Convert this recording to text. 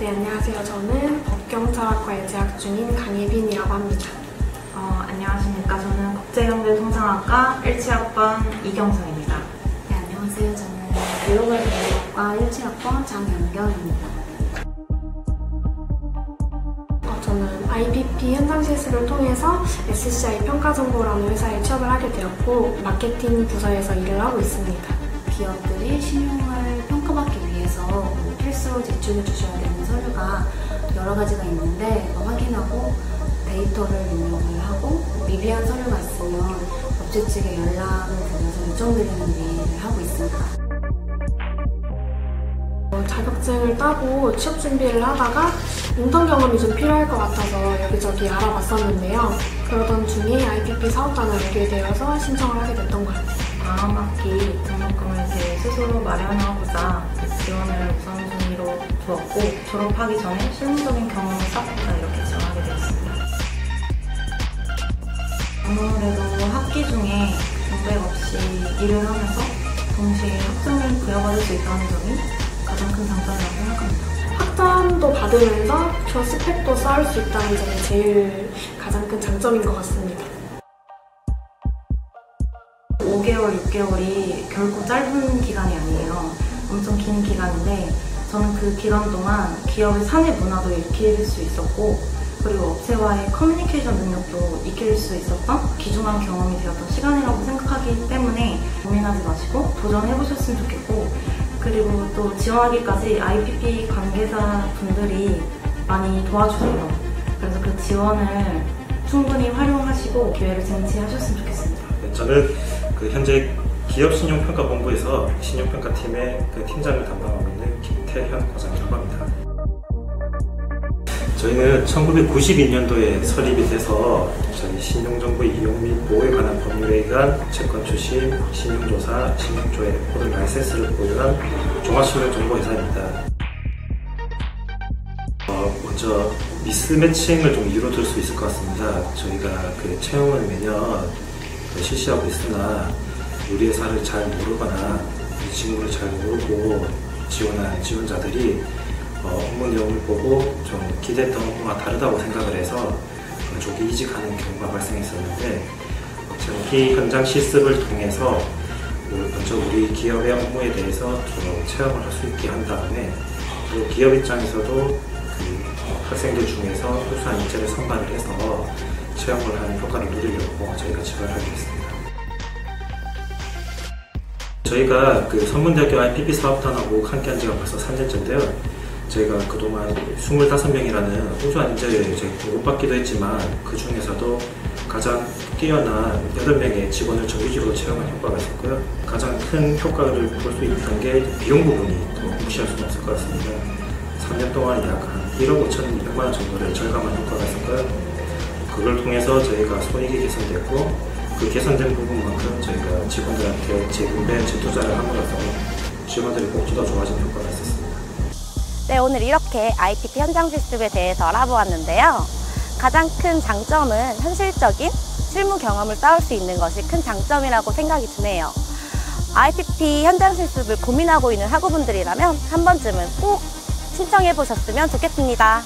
안녕하세요. 저는 법경철학과에 재학 중인 강예빈이라고 합니다. 안녕하십니까. 저는 국제경제통상학과 17학번 이경성입니다. 네, 안녕하세요. 저는 글로벌 경제학과 17학번 장연경입니다. 저는 IPP 현장 실습을 통해서 SCI 평가정보라는 회사에 취업을 하게 되었고 마케팅 부서에서 일을 하고 있습니다. 기업들이 신용을 평가받기 위해서 필수로 제출해 주셔야 되는 서류가 여러 가지가 있는데 확인하고 데이터를 입력을 하고 미비한 서류가 있으면 업체 측에 연락을 드려서 요청드리는 일을 하고 있습니다. 자격증을 따고 취업 준비를 하다가 인턴 경험이 좀 필요할 것 같아서 여기저기 알아봤었는데요. 그러던 중에 IPP 사업단을 알게 되어서 신청을 하게 됐던 것 같아요. 다음 학기 등록금을 제 스스로 마련하고자 지원을 우선순위로 두었고 졸업하기 전에 실무적인 경험을 쌓고자 이렇게 지원하게 되었습니다. 아무래도 학기 중에 공백 없이 일을 하면서 동시에 학점을 부여받을 수 있다는 점이 가장 큰 장점이라고 생각합니다. 학점도 받으면서 저 스펙도 쌓을 수 있다는 점이 제일 가장 큰 장점인 것 같습니다. 5개월, 6개월이 결코 짧은 기간이 아니에요. 엄청 긴 기간인데 저는 그 기간 동안 기업의 사내 문화도 익힐 수 있었고 그리고 업체와의 커뮤니케이션 능력도 익힐 수 있었던 귀중한 경험이 되었던 시간이라고 생각하기 때문에 고민하지 마시고 도전해보셨으면 좋겠고 그리고 또 지원하기까지 IPP 관계자분들이 많이 도와주세요. 그래서 그 지원을 충분히 활용하시고 기회를 쟁취하셨으면 좋겠습니다. 저는 현재 기업신용평가본부에서 신용평가팀의 팀장을 담당하고 있는 김태현 과장이라고 합니다. 저희는 1992년도에 설립이 돼서 저희 신용정보 이용 및 보호에 관한 법률에 의한 채권 출시, 신용조사, 신용조회 모든 라이센스를 보유한 종합신용정보회사입니다. 먼저 미스매칭을 좀 이유로 들 수 있을 것 같습니다. 저희가 채용을 매년 실시하고 있으나 우리 회사를 잘 모르거나 직무를 잘 모르고 지원한 지원자들이 업무 내용을 보고 좀 기대했던 업무와 다르다고 생각을 해서 조기 이직하는 경우가 발생했었는데 정기 현장 실습을 통해서 먼저 우리 기업의 업무에 대해서 좀 체험을 할 수 있게 한 다음에 또 기업 입장에서도 학생들 중에서 흡수한 인재를 선발을 해서 체험을 하는 효과를 누리려고 저희가 지원을 하게 됐습니다. 저희가 선문대학교 IPP 사업단하고 함께한 지가 벌써 3년째인데요. 저희가 그동안 25명이라는 우수한 인재를 공급받기도 했지만 그 중에서도 가장 뛰어난 8명의 직원을 정규직으로 채용한 효과가 있었고요. 가장 큰 효과를 볼 수 있던 게 비용 부분이 무시할 수는 없을 것 같습니다. 3년 동안 약 1억 5,200만 원 정도를 절감한 효과가 있었고요. 그걸 통해서 저희가 손익이 개선됐고 그 개선된 부분만큼 저희가 직원들한테 재분배, 재투자를 함으로써 직원들의 복지도 좋아진 효과가 있었습니다. 네, 오늘 이렇게 IPP 현장 실습에 대해서 알아보았는데요. 가장 큰 장점은 현실적인 실무 경험을 쌓을 수 있는 것이 큰 장점이라고 생각이 드네요. IPP 현장 실습을 고민하고 있는 학우분들이라면 한 번쯤은 꼭 신청해 보셨으면 좋겠습니다.